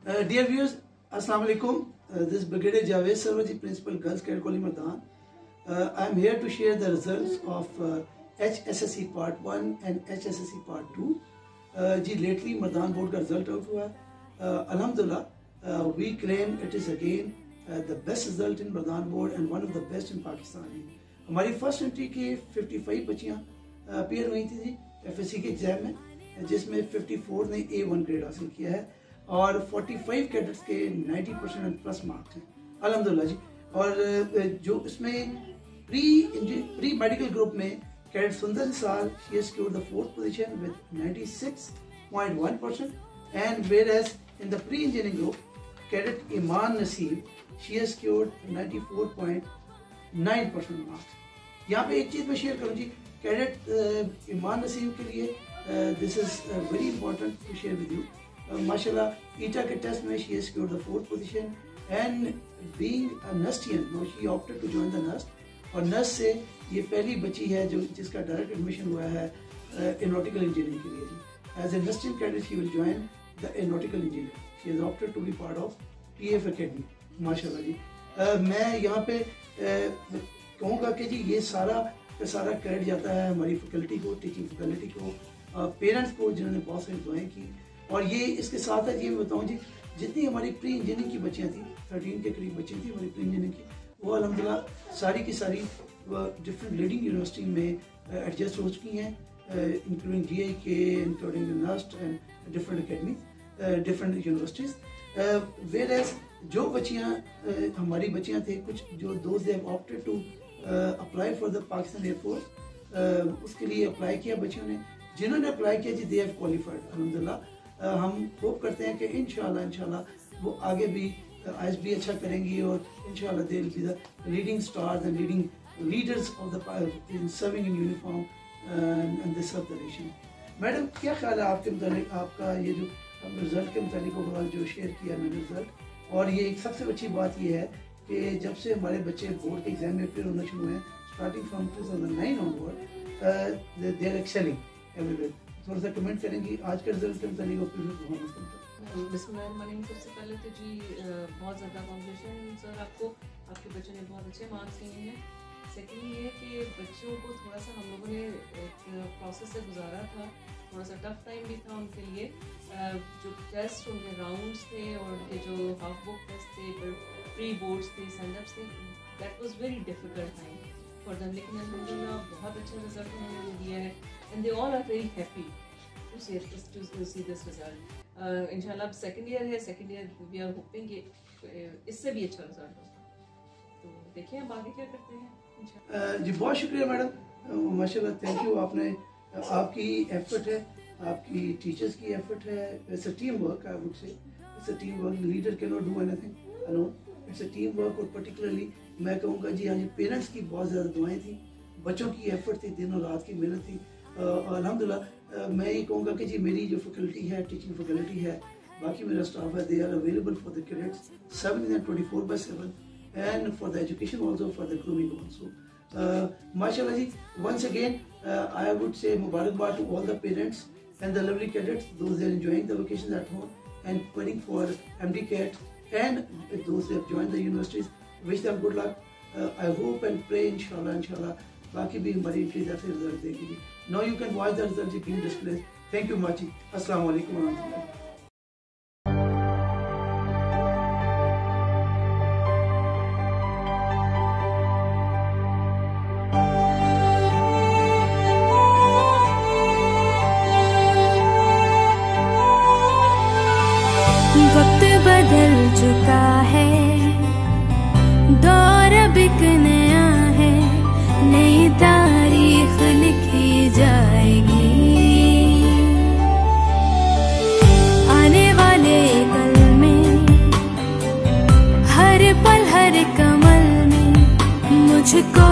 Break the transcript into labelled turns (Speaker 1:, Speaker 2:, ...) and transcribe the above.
Speaker 1: Dear viewers, Assalamu alaikum. This is Brigadier Javed Sarwaji, Principal Girls Cadet College Mardan. I am here to share the results of HSSC Part 1 and HSSC Part 2. Ji lately Mardan board का result out हुआ है. Alhamdulillah, we claim it is again the best result in Mardan board and one of the best in Pakistan. हमारी first entry के 55 बच्चियाँ appear हुई थी FSC के exam में, जिसमें 54 ने A1 ग्रेड हासिल किया है और 45 कैडेट्स के 90% प्लस मार्क्स हैं अल्हम्दुलिल्लाह जी. और जो इसमें प्री मेडिकल ग्रुप में cadet Sundar Nisar, she has secured the 4th position with 96.1%, and whereas in the pre-engineering group cadet Iman Naseem, she has secured 94.9% marks. यहाँ पे एक चीज़ मैं शेयर करूँ जी, कैडेट ईमान नसीम के लिए this is very important to share with you. माशाल्लाह ईटा के टेस्ट में she has secured the 4th position and being a Nustian, now she opted to join the NUST, और NUST से ये पहली बच्ची है जो जिसका डायरेक्ट एडमिशन हुआ है एरोनॉटिकल इंजीनियरिंग के लिए जी. As a Nustian cadet she will join the aeronautical engineering. She has opted to be part of TF Academy. माशाल्लाह जी. मैं यहाँ पे कहूँगा कि जी ये सारा क्रेडिट जाता है हमारी फैकल्टी को, टीचिंग फैकल्टी को, पेरेंट्स को जिन्होंने बहुत सारी दुआएं की. और ये इसके साथ है, ये मैं बताऊँ जी, जितनी हमारी प्री इंजीनियरिंग की बच्चियाँ थी 13 के करीब बच्ची थी हमारी प्री इंजीनियरिंग की, वो अल्हम्दुलिल्लाह सारी की सारी डिफरेंट लीडिंग यूनिवर्सिटी में एडजस्ट हो चुकी हैं, including GIK, including NUST and different academy, different universities. Whereas जो बच्चियाँ हमारी बच्चियाँ थे, कुछ जो दोस्त they opted to apply for the Pakistan air force, उसके लिए अप्लाई किया बच्चियों ने. जिन्होंने अप्लाई किया जी दे हैव क्वालिफाइड अल्हम्दुलिल्लाह. हम होप करते हैं कि इंशाल्लाह वो आगे भी ISB अच्छा करेंगी और इंशाल्लाह they will be the leading stars and leading leaders of the in serving in uniform and they serve the nation. Madam क्या ख्याल है आपके मुताबिक, आपका ये जो रिजल्ट के मुताबिक ओवरऑल जो शेयर किया मैंने रिजल्ट, और ये एक सबसे अच्छी बात ये है कि जब से हमारे बच्चे बोर्ड के एग्जाम में अपेयर होना शुरू हुए हैं starting from 2009 onward, they are excelling everywhere. थोड़ा सा कमेंट करेंगी आज के रिजल्ट के मुताबिक और फिर परफॉर्मेंस के मुताबिक.
Speaker 2: बिस्मिल्लाहिर्रहमानिर्रहीम. सबसे पहले तो जी बहुत ज़्यादा कॉन्ग्रेचुलेशन सर आपको, आपके बच्चों ने बहुत अच्छे मार्क्स लिए हैं. सेकेंडली ये कि बच्चों को थोड़ा सा हम लोगों ने एक प्रोसेस से गुजारा था, थोड़ा सा टफ टाइम भी था उनके लिए. जो टेस्ट उनके राउंड्स थे और उनके जो हाफ बुक टेस्ट थे, प्री बोर्ड्स थे, सेंडअप्स थे, that was very difficult time for them. लेकिन अल्हम्दुलिल्लाह बहुत अच्छा रिजल्ट उन्होंने दिया है and they all are very happy to see this result. इंशाल्लाह अब सेकंड ईयर है, second year we are hoping कि इससे भी अच्छा रिजल्ट हो. तो देखिए अब आगे क्या करते हैं.
Speaker 1: जी बहुत शुक्रिया मैडम, माशाल्लाह थैंक यू. आपने आपकी एफर्ट है, आपकी टीचर्स की एफर्ट है. It's a team work, I would say it's a team work. Leader can not do anything alone, it's a team work. और पर्टिकुलरली मैं कहूँगा जी हाँ जी पेरेंट्स की बहुत ज़्यादा दुआएं थी, बच्चों की एफर्ट थी, दिनों रात की मेहनत थी. अल्हम्दुलिल्लाह मैं ये कहूँगा कि जी मेरी जो फैकल्टी है, टीचिंग फैकल्टी है, बाकी मेरा स्टाफ है, they are available for the cadets 7/24/7 and for the education also, for the grooming also. Mashallah ji, once again I would say Mubarakbad to all the parents and the lovely cadets, those who are enjoying the vacations at home and preparing for MD-CAT, and those who have joined the universities, wish them good luck. I hope and pray inshallah बाकी भी हमारी entries ऐसे result देगी. Now you can watch the results being displayed. Thank you much. Assalamu alaikum wa rahmatullah.
Speaker 3: वक्त बदल चुका है, दौर अब एक नया है, नई तारीख लिखी जाएगी. आने वाले कल में हर पल हर कमल में मुझको